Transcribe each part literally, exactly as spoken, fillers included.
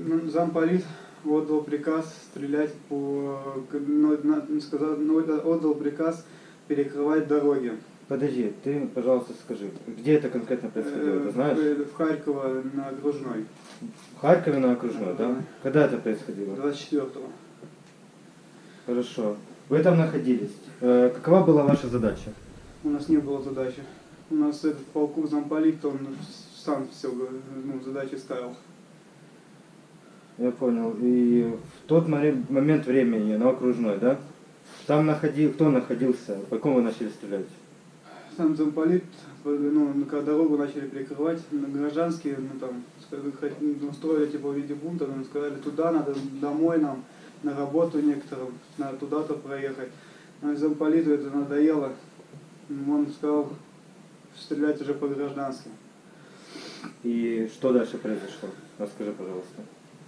Ну, замполит отдал приказ стрелять по... Ну, на- сказал, ну, это отдал приказ перекрывать дороги. Подожди, ты, пожалуйста, скажи, где это конкретно происходило, ты Э, знаешь? В, в Харьково на Окружной. В Харькове на Окружной, да? Ага. Когда это происходило? двадцать четвёртого. Хорошо. Вы там находились. Э, какова была ваша задача? У нас не было задачи. У нас этот полку замполит, он сам все, ну, задачи ставил. Я понял. И в тот море- момент времени на Окружной, да? Там находил, кто находился? По кому вы начали стрелять? Сам замполит, ну, когда дорогу начали перекрывать, гражданские, ну, там, ну, устроили типа в виде бунта, нам сказали, туда надо, домой нам, на работу некоторым, надо туда-то проехать. Но замполиту это надоело, он сказал стрелять уже по гражданским. И что дальше произошло? Расскажи, пожалуйста.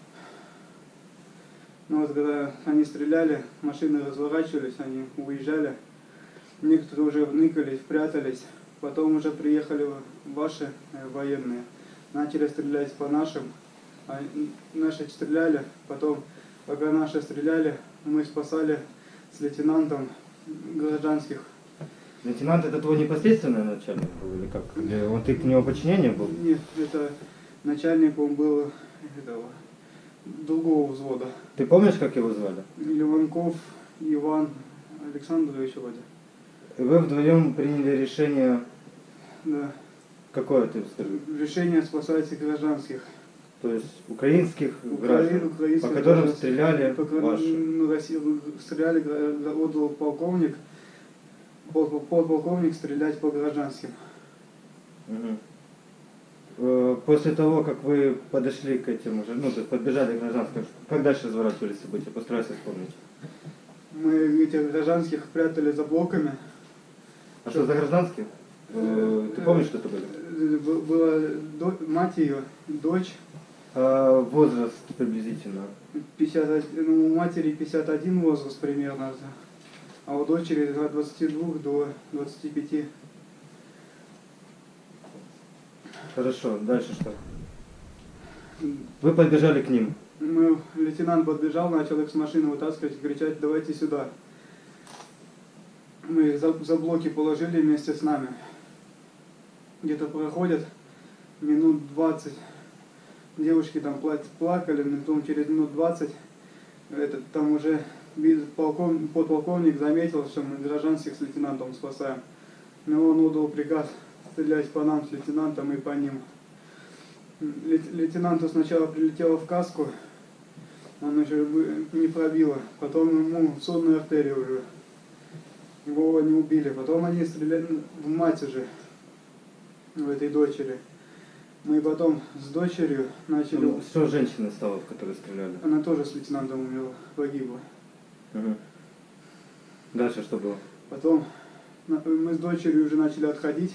Ну вот когда они стреляли, машины разворачивались, они уезжали. Некоторые уже ныкались, прятались. Потом уже приехали ваши э, военные. Начали стрелять по нашим. А наши стреляли. Потом, пока наши стреляли, мы спасали с лейтенантом гражданских. Лейтенант это твой непосредственный начальник был или как? Или он ты к нему подчинение был? Нет, это начальник, он был этого, другого взвода. Ты помнишь, как его звали? Ливанков Иван Александрович вроде. И вы вдвоем приняли решение, Да. какое ты скажи? Решение спасать гражданских. То есть украинских Украин- граждан, украинских по которым граждан. стреляли По крайней- ваши. ну, Россию стреляли, гра- отдал полковник, пол- подполковник стрелять по гражданским. Мгм. Э, После того, как вы подошли к этим уже, ну, то есть подбежали к гражданским, как дальше разворачивались события? Постарайся вспомнить. Мы этих гражданских прятали за блоками. А что за гражданские? Э, Ты помнишь, что это были? Э, б- Была до- мать ее, дочь, А возраст приблизительно? пятьдесят один, ну, у матери пятьдесят один возраст примерно, а у дочери от двадцати двух до двадцати пяти. Хорошо, дальше что? Вы подбежали к ним. Мы, лейтенант подбежал, начал их с машины вытаскивать, кричать: давайте сюда. Мы их за, за блоки положили вместе с нами. Где-то проходят минут двадцать. Девушки там пла- плакали, но потом через минут двадцать этот, там уже полковник, подполковник заметил, что мы гражданских с лейтенантом спасаем. Но он отдал приказ стрелять по нам с лейтенантом и по ним. Лейтенанту сначала прилетело в каску, он еще не пробило, потом ему в сонную артерию уже. Его не убили, потом они стреляли в мать уже, в этой дочери. Мы потом с дочерью начали... Ну, что женщина стала, в которой стреляли? Она тоже с лейтенантом умерла, погибла. Угу. Дальше что было? Потом мы с дочерью уже начали отходить.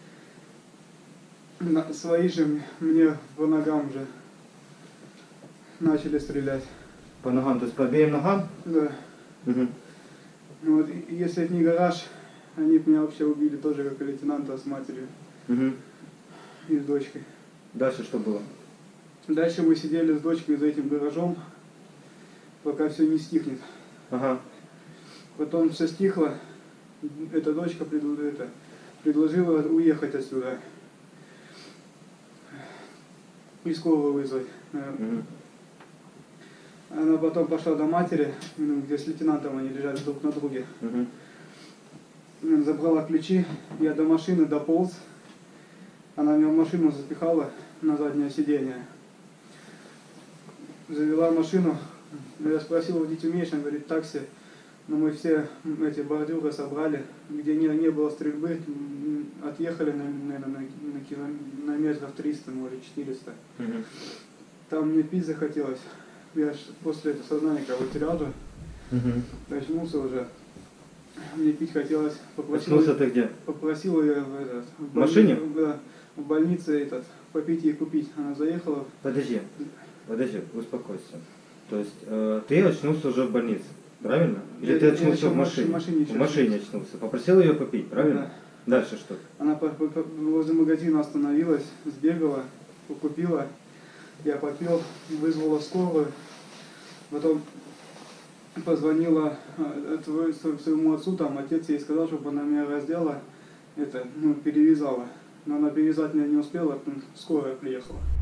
На- Свои же мне по ногам уже начали стрелять. По ногам, то есть по обеим ногам? Да. Угу. Ну вот, и- если это не гараж, они б меня вообще убили тоже, как и лейтенанта с матерью Угу. и с дочкой. Дальше что было? Дальше мы сидели с дочкой за этим гаражом, пока все не стихнет. Ага. Потом все стихло, эта дочка пред- это, предложила уехать отсюда. И скорую вызвать. Угу. Она потом пошла до матери, ну, где с лейтенантом они лежали друг на друге. Угу. Забрала ключи, я до машины дополз. Она меня в машину запихала на заднее сиденье. Завела машину. Я спросил, водить умеешь? Она говорит, такси. Но мы все эти бордюры собрали, где не, не было стрельбы, м, отъехали, на, наверное, на, на, кило- на метров триста, может, четыреста. Угу. Там мне пить захотелось. Я ж после этого сознания как бы терял же, Угу. очнулся уже. Мне пить хотелось. Попросил, Очнулся ты где? попросил ее в, этот, В машине? Да, в больнице этот, попить и купить. Она заехала. Подожди, подожди, успокойся. То есть э, ты очнулся уже в больнице, правильно? Или Я- ты я очнулся еще в в машине? машине еще В машине очнулся. Попросил ее попить, правильно? Дальше что? Она по- по- по- возле магазина остановилась, сбегала, купила. Я попил, вызвала скорую, потом позвонила э, твой- своему отцу, там отец ей сказал, чтобы она меня раздела, это, ну, перевязала. Но она перевязать меня не успела, скорая приехала.